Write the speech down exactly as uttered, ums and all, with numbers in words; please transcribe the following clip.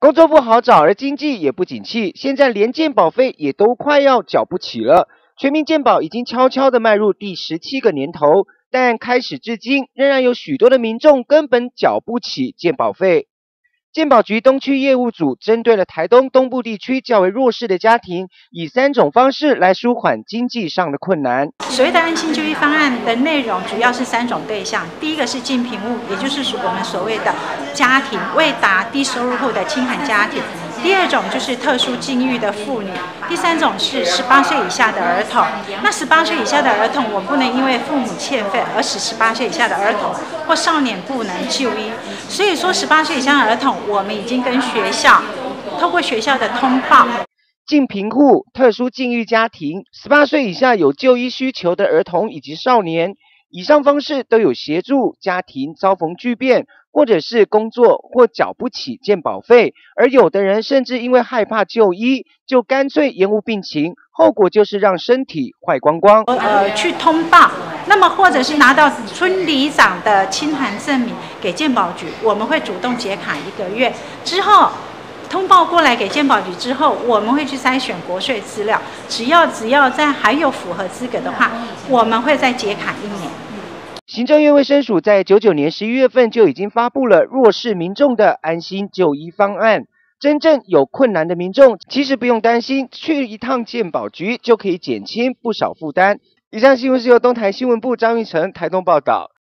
工作不好找，而经济也不景气，现在连健保费也都快要缴不起了。全民健保已经悄悄地迈入第十七个年头，但开始至今，仍然有许多的民众根本缴不起健保费。健保局东区业务组针对了台东东部地区较为弱势的家庭，以三种方式来舒缓经济上的困难。 所谓的安心就医方案的内容主要是三种对象，第一个是近贫户，也就是我们所谓的家庭未达低收入户的清寒家庭；第二种就是特殊境遇的妇女；第三种是十八岁以下的儿童。那十八岁以下的儿童，我不能因为父母欠费而使十八岁以下的儿童或少年不能就医。所以说，十八岁以下的儿童，我们已经跟学校透过学校的通报。 近贫户、特殊境遇家庭、十八岁以下有就医需求的儿童以及少年，以上方式都有协助家庭遭逢巨变，或者是工作或缴不起健保费，而有的人甚至因为害怕就医，就干脆延误病情，后果就是让身体坏光光。 呃，去通报，那么或者是拿到村里长的清函证明给健保局，我们会主动解卡一个月之后。通报过来给健保局之后，我们会去筛选国税资料，只要只要在还有符合资格的话，我们会再解卡一年。 行政院卫生署在九九年十一月份就已经发布了弱势民众的安心就医方案，真正有困难的民众其实不用担心，去一趟健保局就可以减轻不少负担。以上新闻是由东台新闻部张玉成台东报道。